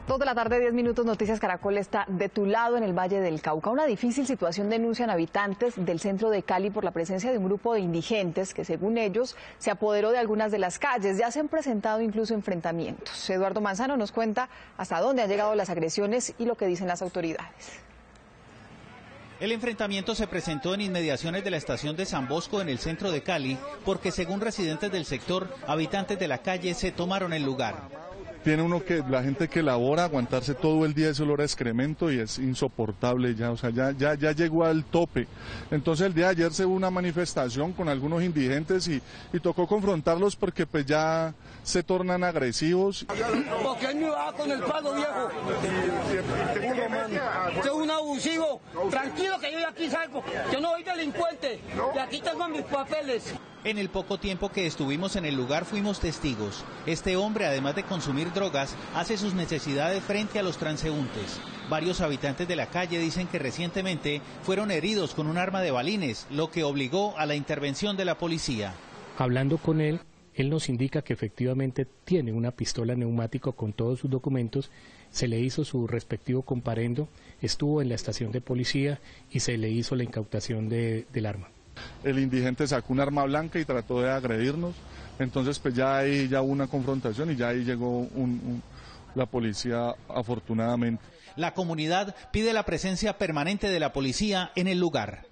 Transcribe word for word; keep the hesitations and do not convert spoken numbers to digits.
Dos de la tarde, diez minutos, Noticias Caracol está de tu lado en el Valle del Cauca. Una difícil situación denuncian habitantes del centro de Cali por la presencia de un grupo de indigentes que, según ellos, se apoderó de algunas de las calles. Ya se han presentado incluso enfrentamientos. Eduardo Manzano nos cuenta hasta dónde han llegado las agresiones y lo que dicen las autoridades. El enfrentamiento se presentó en inmediaciones de la estación de San Bosco en el centro de Cali, porque según residentes del sector, habitantes de la calle se tomaron el lugar. Tiene uno que, la gente que labora, aguantarse todo el día ese olor a excremento y es insoportable ya, o sea, ya, ya, ya llegó al tope. Entonces el día de ayer se hubo una manifestación con algunos indigentes y, y tocó confrontarlos porque pues ya se tornan agresivos. Porque él me va con el palo, viejo. Usted es un abusivo. Tranquilo que yo de aquí salgo. Yo no soy delincuente. Y aquí tengo mis papeles. En el poco tiempo que estuvimos en el lugar fuimos testigos. Este hombre, además de consumir drogas, hace sus necesidades frente a los transeúntes. Varios habitantes de la calle dicen que recientemente fueron heridos con un arma de balines, lo que obligó a la intervención de la policía. Hablando con él, él nos indica que efectivamente tiene una pistola neumático con todos sus documentos, se le hizo su respectivo comparendo, estuvo en la estación de policía y se le hizo la incautación de, del arma. El indigente sacó un arma blanca y trató de agredirnos, entonces pues ya ahí ya hubo una confrontación y ya ahí llegó un, un, la policía afortunadamente. La comunidad pide la presencia permanente de la policía en el lugar.